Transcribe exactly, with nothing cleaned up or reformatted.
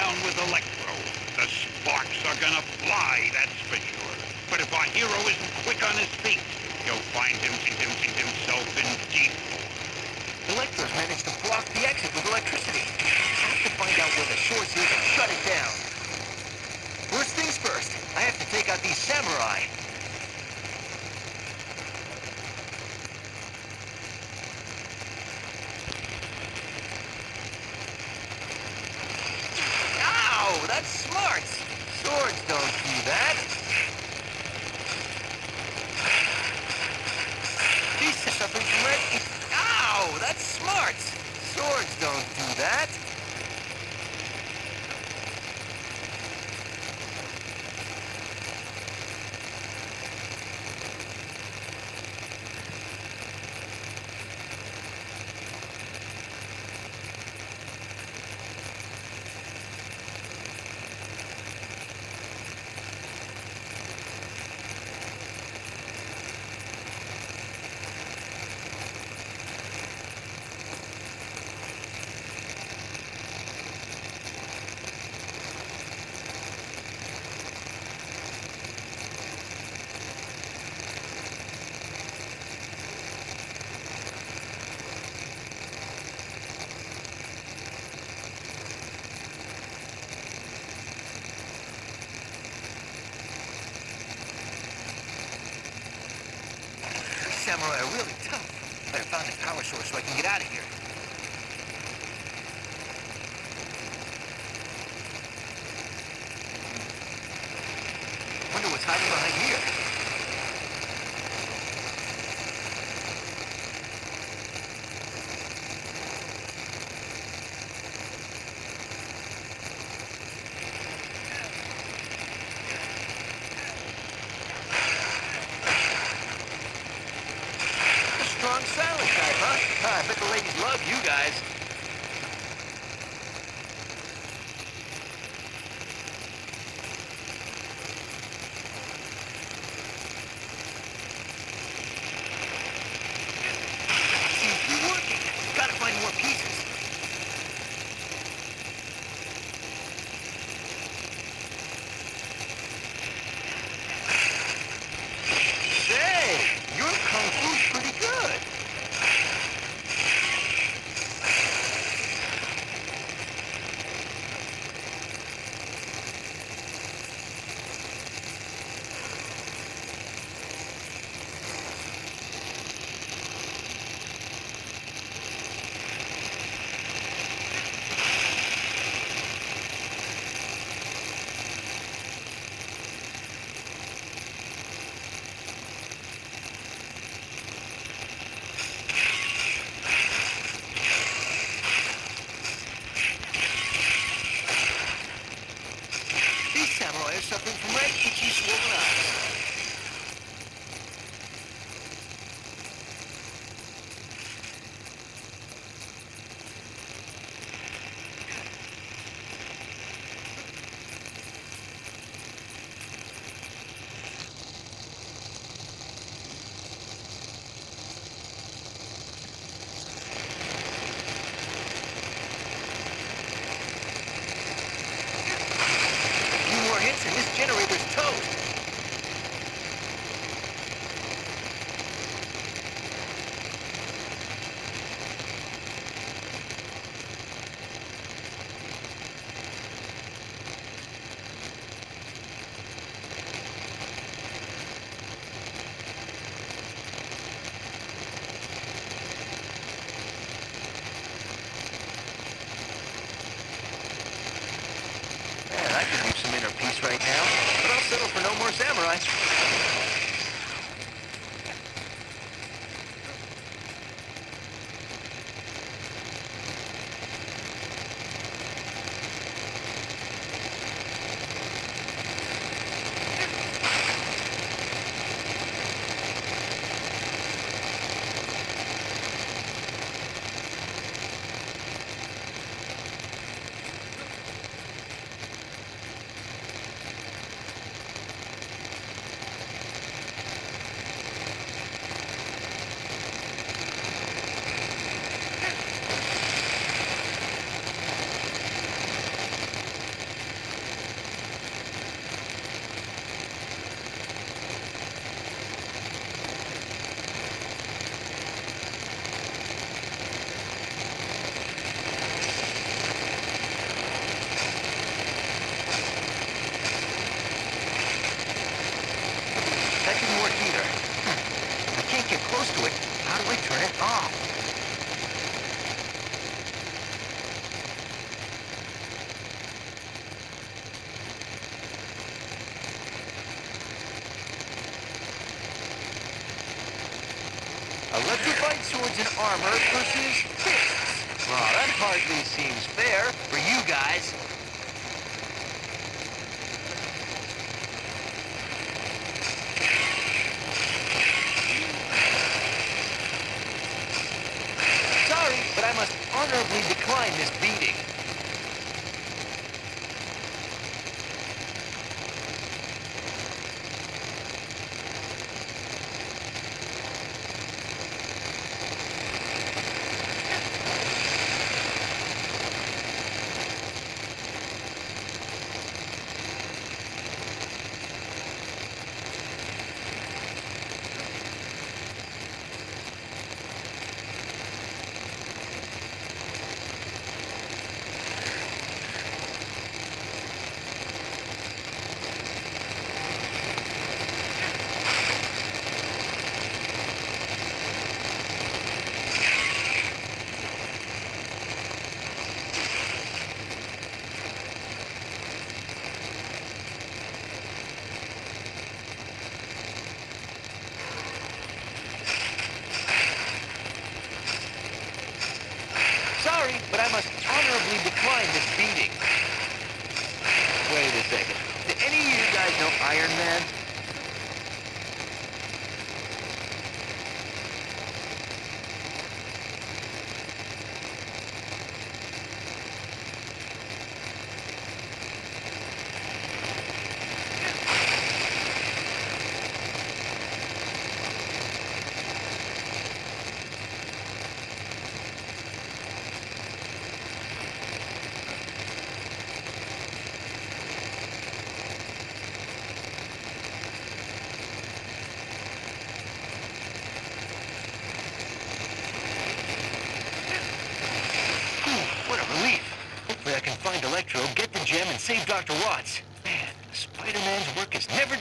down with Electro. The sparks are gonna fly, that's for sure. But if our hero isn't quick on his feet, he'll find him, him, himself in deep. Electro's managed to block the exit with electricity. I have to find out where the source is and shut it down. First things first, I have to take out these samurai. Ow! That's smart! Swords don't do that. These something from red. Ow! That's smart! Swords don't do that. Samurai are really tough. Better find the power source so I can get out of here. Wonder what's hiding behind here. Strong silent type, huh? I bet the ladies love you guys. Seems to be working. Gotta find more pieces. Say, your kung fu's pretty good. Samurai are suffering from red, itchy, swollen eyes. And this generator's toast. Man, I could use some inner peace right now, but I'll settle for no more samurai. close to it. How do I turn it off? Electrified swords and armor versus fists. Well, that hardly seems fair for you guys. Sorry, but I must honorably decline this beating. Sorry, but I must honorably decline this beating. Wait a second. Do any of you guys know Iron Man? What a relief. Hopefully I can find Electro, get the gem, and save Doctor Watts. Man, Spider-Man's work is never